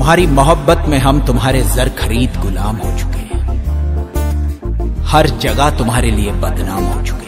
तुम्हारी मोहब्बत में हम तुम्हारे जर खरीद गुलाम हो चुके हैं, हर जगह तुम्हारे लिए बदनाम हो चुके हैं।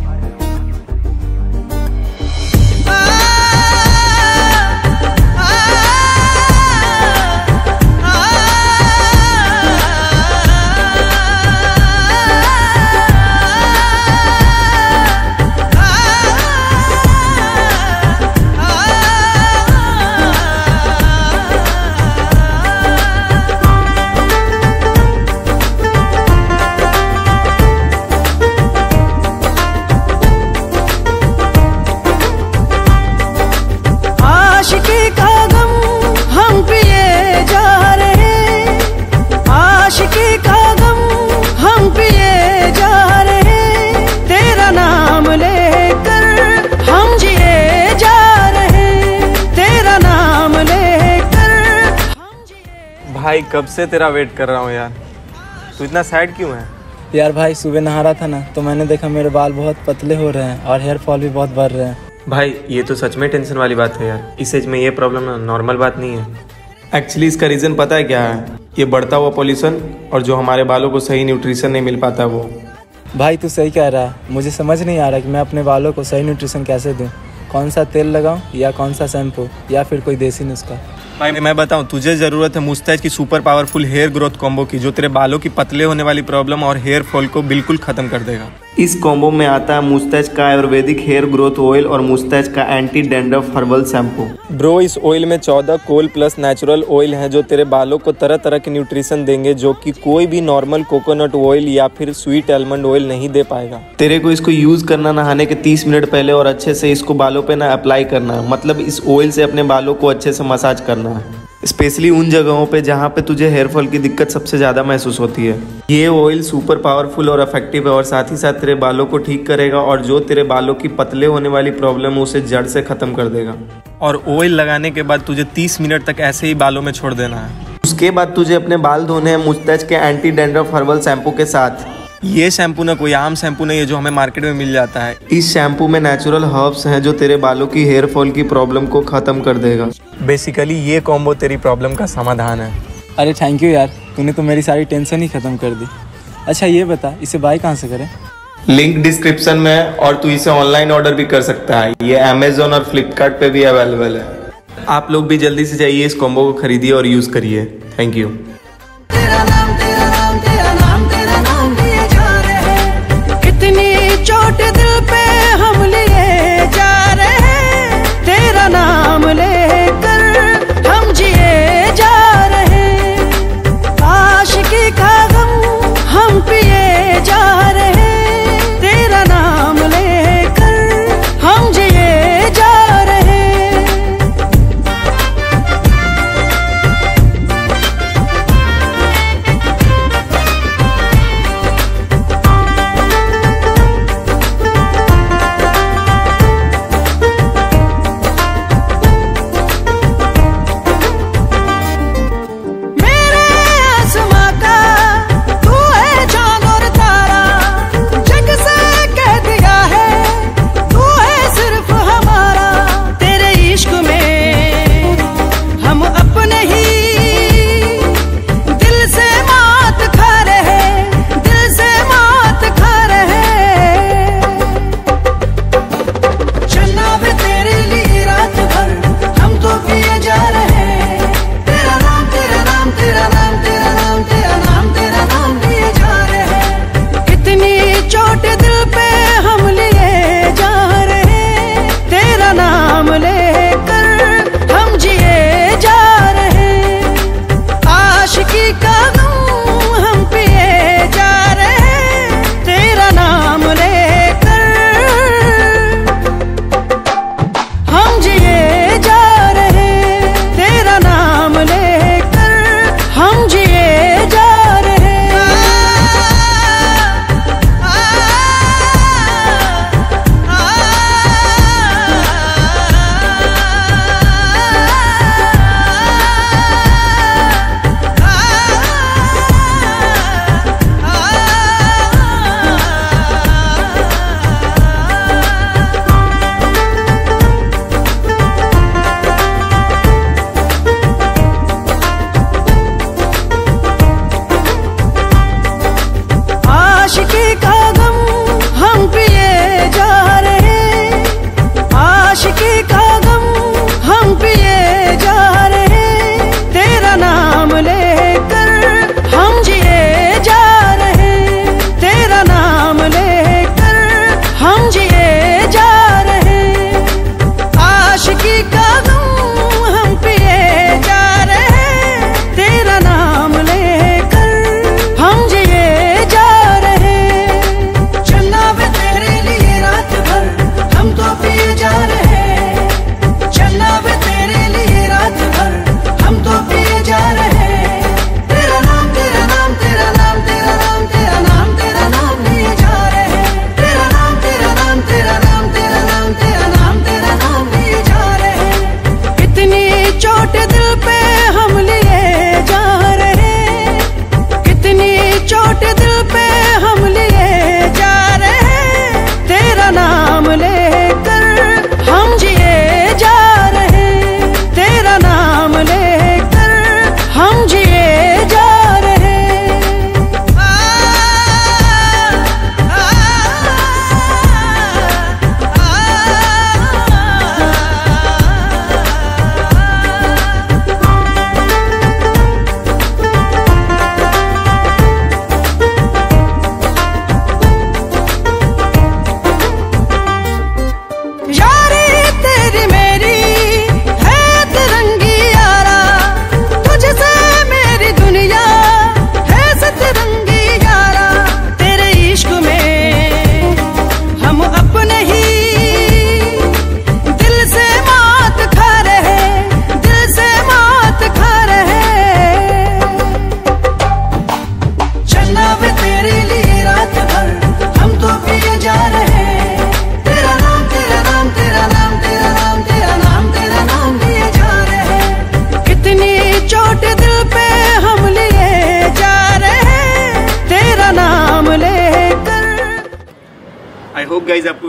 भाई कब से तेरा वेट कर रहा हूँ यार, तू इतना सैड क्यों है? यार भाई सुबह नहा रहा था ना, तो मैंने देखा मेरे बाल बहुत पतले हो रहे हैं और हेयर फॉल भी बहुत बढ़ रहे हैं। भाई ये तो सच में टेंशन वाली बात है यार, इस एज में ये प्रॉब्लम ना नॉर्मल बात नहीं है। एक्चुअली इसका रीज़न पता है क्या है? ये बढ़ता हुआ पॉल्यूशन और जो हमारे बालों को सही न्यूट्रिशन नहीं मिल पाता वो। भाई तू सही कह रहा है, मुझे समझ नहीं आ रहा कि मैं अपने बालों को सही न्यूट्रिशन कैसे दूँ, कौन सा तेल लगाऊं या कौन सा शैम्पू या फिर कोई देसी नुस्खा। भाई मैं बताऊं, तुझे ज़रूरत है मुस्टैच की super powerful hair growth combo की, जो तेरे बालों की पतले होने वाली प्रॉब्लम और हेयर फॉल को बिल्कुल खत्म कर देगा। इस कॉम्बो में आता है मुस्टैच का आयुर्वेदिक हेयर ग्रोथ ऑयल और मुस्टैच का anti dandruff herbal shampoo. Bro इस ऑयल में 14 कोल प्लस नेचुरल ऑयल हैं जो तेरे बालों को तरह तरह के न्यूट्रिशन देंगे, जो कि कोई भी नॉर्मल कोकोनट ऑयल या फिर स्वीट आलमंड ऑयल नहीं दे पाएगा। तेरे को इसको यूज करना नहाने के 30 मिनट पहले और अच्छे से इसको बालों पे ना अप्लाई करना है, मतलब इस ऑयल से अपने बालों को अच्छे से मसाज करना है, स्पेशली उन जगहों पे जहाँ पे तुझे हेयर फॉल की दिक्कत सबसे ज़्यादा महसूस होती है। ये ऑयल सुपर पावरफुल और इफेक्टिव है और साथ ही साथ तेरे बालों को ठीक करेगा और जो तेरे बालों की पतले होने वाली प्रॉब्लम है उसे जड़ से ख़त्म कर देगा। और ऑयल लगाने के बाद तुझे 30 मिनट तक ऐसे ही बालों में छोड़ देना है। उसके बाद तुझे अपने बाल धोने हैं मुस्टैच के एंटी डैंड्रफ हर्बल शैम्पू के साथ। ये शैम्पू ना कोई आम शैम्पू नहीं है जो हमें मार्केट में मिल जाता है। इस शैम्पू में नेचुरल हर्ब्स हैं जो तेरे बालों की हेयर फॉल की प्रॉब्लम को ख़त्म कर देगा। बेसिकली ये कॉम्बो तेरी प्रॉब्लम का समाधान है। अरे थैंक यू यार, तूने तो मेरी सारी टेंशन ही ख़त्म कर दी। अच्छा ये बता, इसे बाय कहाँ से करें? लिंक डिस्क्रिप्शन में है और तू इसे ऑनलाइन ऑर्डर भी कर सकता है। ये अमेजोन और फ्लिपकार्ट पे भी अवेलेबल है। आप लोग भी जल्दी से जाइए, इस कॉम्बो को खरीदिए और यूज़ करिए। Thank you. चोट दिल पे हम लिए जा रहे हैं, तेरा नाम लेकर हम जिए जा रहे हैं, आशिकी का गम हम पिए जा रहे हैं, तेरा नाम लेकर हम जिए जा रहे हैं।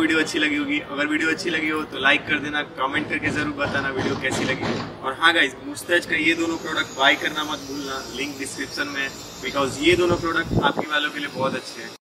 वीडियो अच्छी लगी होगी। अगर वीडियो अच्छी लगी हो तो लाइक कर देना, कमेंट करके जरूर बताना वीडियो कैसी लगी। और हाँ गाइस, मुस्ताज का ये दोनों प्रोडक्ट बाय करना मत भूलना, लिंक डिस्क्रिप्शन में, बिकॉज ये दोनों प्रोडक्ट आपके बालों के लिए बहुत अच्छे हैं।